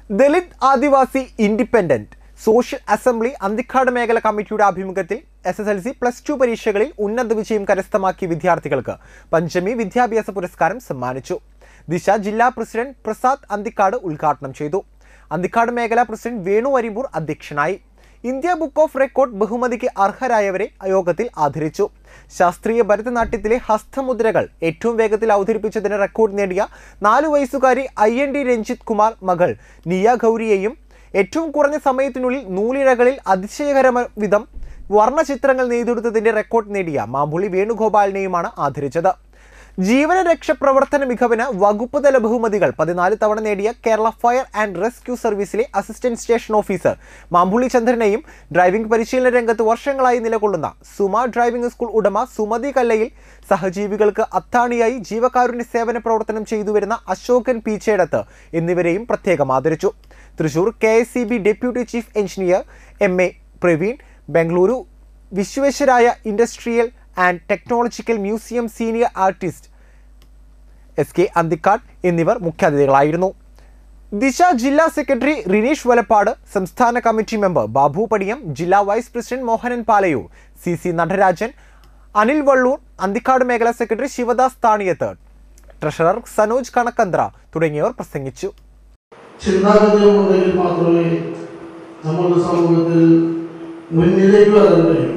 Dalit Adivasi independent social assembly Anthikad മേഖല കമ്മിറ്റിയുടെ ആഭിമുഖ്യത്തിൽ SSLC +2 പരീക്ഷകളിൽ ഉന്നത വിജയം കരസ്ഥമാക്കിയ വിദ്യാർത്ഥികൾക്ക് പഞ്ചമി വിദ്യാഭ്യാസ പുരസ്കാരം സമ്മാനിച്ചു. ദിശ ജില്ലാ പ്രസിഡന്റ് പ്രസാദ് അന്തിക്കാട് ഉദ്ഘാടനം ചെയ്തു. അന്തിക്കാട് മേഖല പ്രസിഡന്റ് വേണു അരിമ്പൂർ അധ്യക്ഷനായി. ഇന്ത്യ ബുക്ക് ഓഫ് റെക്കോർഡ് ബഹുമതിക്ക് അർഹരായവരെ യോഗത്തിൽ ആദരിച്ചു. ശാസ്ത്രീയ ഭരതനാട്യത്തിലെ ഹസ്തമുദ്രകൾ ഏറ്റവും വേഗത്തിൽ അവതരിപ്പിച്ചതിന് റെക്കോർഡ് നേടിയ 4 വയസ്സുകാരി IND രഞ്ജിത് കുമാർ മകൾ നിയ ഗൗരിയെയും ഏറ്റവും കുറഞ്ഞ സമയത്തിനുള്ളിൽ നൂലിഴകളിൽ അതിശയകരമായ വിധം വർണ്ണചിത്രങ്ങൾ നെയ്തെടുത്തതിന്റെ റെക്കോർഡ് നേടിയ മാമ്പുള്ളി വേണുഗോപാലിനെയുമാണ് ആദരിച്ചത്. ജീവന രക്ഷാപ്രവർത്തന മികവിന് വകുപ്പ് തല ബഹുമതികൾ 14 തവണ നേടിയ കേരള ഫയർ ആൻഡ് റെസ്ക്യൂ സർവീസിലെ അസിസ്റ്റന്റ് സ്റ്റേഷൻ ഓഫീസർ മാമ്പുള്ളി ചന്ദ്രനെയും ഡ്രൈവിംഗ് പരിശീലന രംഗത്ത് വർഷങ്ങളായി നിലകൊള്ളുന്ന സുമ ഡ്രൈവിംഗ് സ്കൂൾ ഉടമ സുമതി കല്ലയിൽ സഹജീവികൾക്ക് അത്താണിയായി ജീവകാരുണ്യ സേവന പ്രവർത്തനം ചെയ്തുവരുന്ന അശോകൻ പീച്ചേടത്ത് എന്നിവരെയും പ്രത്യേകം ആദരിച്ചു. Thrissur KSCB deputy chief engineer MA Praveen, Bengaluru Visvesvaraya industrial and technological museum senior artist SK Anthikad എന്നിവർ മുഖ്യാതിഥികളായിരുന്നു. ദിശ ജില്ലാ സെക്രട്ടറി റിനീഷ് വലപ്പാട്, സംസ്ഥാന കമ്മിറ്റി മെമ്പർ ബാബു പടിയം, ജില്ലാ vice president Mohanan Palayur, CC Natarajan, Anil Valloor, Anthikad മേഖലാ സെക്രട്ടറി ശിവദാസ് താണിയത്ത്, ട്രഷറർ സനോജ് കണക്കന്ത്ര തുടങ്ങിയവർ പ്രസംഗിച്ചു. ചിന്താഗതിയുണ്ടെങ്കിൽ മാത്രമേ നമ്മുടെ സമൂഹത്തിൽ മുന്നിലേക്ക് വരാൻ കഴിയൂ.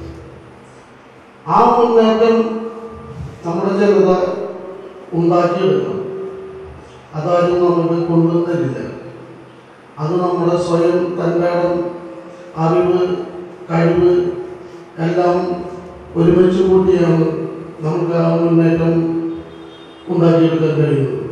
ആ മുന്നേറ്റം നമ്മുടെ ജനത ഉണ്ടാക്കിയെടുക്കണം. അതാരും നമുക്ക് കൊണ്ടുവന്നില്ല. അത് നമ്മുടെ സ്വയം തൻ്റെ അറിവ്, കഴിവ് എല്ലാം ഒരുമിച്ച് കൂട്ടിയാണ് നമുക്ക് ആ മുന്നേറ്റം ഉണ്ടാക്കിയെടുക്കാൻ കഴിയുന്നത്.